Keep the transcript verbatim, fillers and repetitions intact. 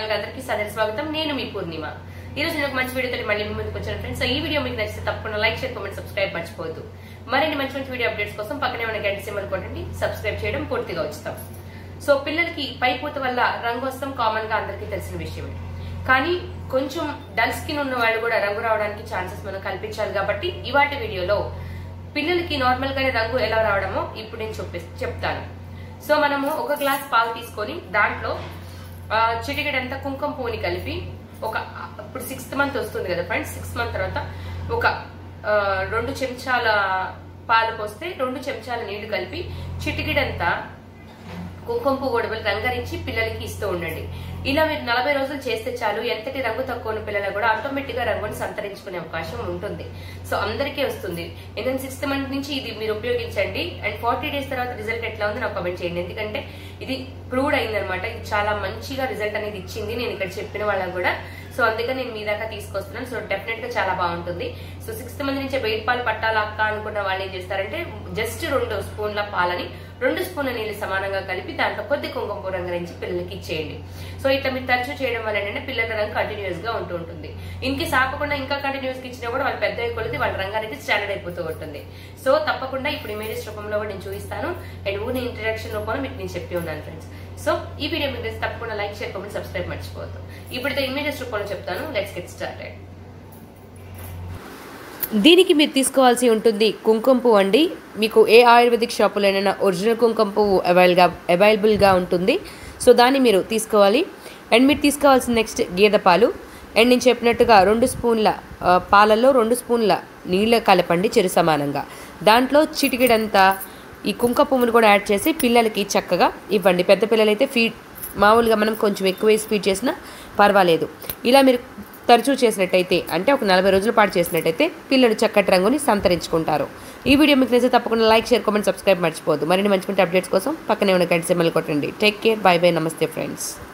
Channel అందరికీ సదర స్వాగతం. నేను మీ పూర్ణిమ. ఈ రోజు నేను మంచి వీడియోతో మళ్ళీ మీ ముందుకు వచ్చాను ఫ్రెండ్స్. సో ఈ వీడియో మీకు నచ్చితే తప్పకుండా లైక్, షేర్, కామెంట్, సబ్స్క్రైబ్ మర్చిపోవద్దు. మరిన్ని మంచి మంచి వీడియో అప్డేట్స్ కోసం పక్కనే ఉన్న గంట సింబల్ కొట్టండి. సబ్స్క్రైబ్ చేయడం పూర్తిగా ఉచితం. సో పిల్లలకి పైపూత వల్ల రంగు వస్తాం కామన్ గా అందరికీ తెలిసిన విషయమే. కానీ కొంచెం డల్ స్కిన్ ఉన్న వాళ్ళు కూడా రంగు రావడానికి ఛాన్సెస్ మనం కల్పించాలి. కాబట్టి ఇవాటి వీడియోలో పిల్లలకి నార్మల్ గానే రంగు ఎలా రావడమో ఇప్పుడు నేను చెప్పే చెప్తాను. సో మనము ఒక గ్లాస్ పాలు తీసుకొని దాంట్లో చిటికెడంతా కుంకుమ పువ్వుని కలిపి ఒక ఇప్పుడు సిక్స్త్ మంత్ వస్తుంది కదా ఫ్రెండ్స్, సిక్స్త్ మంత్ తర్వాత ఒక రెండు చెంచాల పాలు పోస్తే రెండు చెంచాల నీళ్లు కలిపి చిటికెడంతా కుంకుమ పువ్వు గొడవలు రంగరించి పిల్లలకి ఇస్తూ ఉండండి. ఇలా మీరు నలభై రోజులు చేస్తే చాలు, ఎంతటి రంగు తక్కువ ఉన్న పిల్లలు కూడా ఆటోమేటిక్ గా రంగుని సంతరించుకునే అవకాశం ఉంటుంది. సో అందరికీ వస్తుంది. ఎందుకంటే సిక్స్త్ మంత్ నుంచి ఇది మీరు ఉపయోగించండి అండ్ ఫార్టీ డేస్ తర్వాత రిజల్ట్ ఎట్లా ఉంది నాకు కామెంట్ చేయండి. ఎందుకంటే ఇది ప్రూవ్డ్ అయిందనమాట. ఇది చాలా మంచిగా రిజల్ట్ అనేది ఇచ్చింది నేను ఇక్కడ చెప్పిన వాళ్ళకి కూడా. సో అందుకని నేను మీ దాకా తీసుకొస్తున్నాను. సో డెఫినెట్ గా చాలా బాగుంటుంది. సో సిక్స్త్ మంత్ నుంచి వెయిట్ పాలు పట్టాలా అక్క అనుకున్న వాళ్ళు ఏం చేస్తారంటే జస్ట్ రెండు స్పూన్ల పాలని రెండు స్పూన్ల నీళ్ళు సమానంగా కలిపి దాంట్లో కొద్ది కుంకుమ రంగురించి పిల్లలకి ఇచ్చేయండి. సో ఇట్లా మీరు తరచూ చేయడం వల్ల ఏంటంటే పిల్లల రంగు కంటిన్యూస్ గా ఉంటూ ఉంటుంది. ఇన్కేస్ ఆపకుండా ఇంకా కంటిన్యూస్ గా ఇచ్చినా కూడా వాళ్ళు పెద్ద కొలిది వాళ్ళ రంగు అనేది స్టాండర్డ్ అయిపోతూ ఉంటుంది. సో తప్పకుండా ఇప్పుడు ఇమేజెస్ రూపంలో కూడా నేను చూపిస్తాను అండ్ ఊని ఇంట్రడక్షన్ రూపంలో మీకు నేను చెప్పి ఉన్నాను ఫ్రెండ్స్. సో ఈ వీడియో మీకు తప్పకుండా లైక్, షేర్, కామెంట్, సబ్స్క్రైబ్ మర్చిపోవద్దు. ఇప్పుడైతే ఇమేజెస్ రూపంలో చెప్తాను. Let's get started. దీనికి మీరు తీసుకోవాల్సి ఉంటుంది కుంకుమ పువ్వు అండి. మీకు ఏ ఆయుర్వేదిక్ షాపులోనైనా ఒరిజినల్ కుంకుమ పువ్వు అవైల్గా అవైలబుల్గా ఉంటుంది. సో దాన్ని మీరు తీసుకోవాలి. అండ్ మీరు తీసుకోవాల్సిన నెక్స్ట్ గేదె పాలు. అండ్ నేను చెప్పినట్టుగా రెండు స్పూన్ల పాలల్లో రెండు స్పూన్ల నీళ్ళ కలపండి చెరు సమానంగా. దాంట్లో చిటికెడంతా ఈ కుంకుమ పువ్వును కూడా యాడ్ చేసి పిల్లలకి చక్కగా ఇవ్వండి. పెద్ద పిల్లలైతే ఫీడ్ మామూలుగా మనం కొంచెం ఎక్కువ వేసి ఫీడ్ చేసినా పర్వాలేదు. ఇలా మీరు తరచూ చేసినట్టయితే అంటే ఒక నలభై రోజుల పాటు చేసినట్టయితే పిల్లలు చక్కటి రంగుని సంతరించుకుంటారు. ఈ వీడియో మీకు నచ్చితే తప్పకుండా లైక్, షేర్, కామెంట్, సబ్స్క్రైబ్ మర్చిపోవద్దు. మరిన్ని మంచి మంచి అప్డేట్స్ కోసం పక్కనే ఉన్న గంట సింబల్ కొట్టండి. టేక్ కేర్, బై బై, నమస్తే ఫ్రెండ్స్.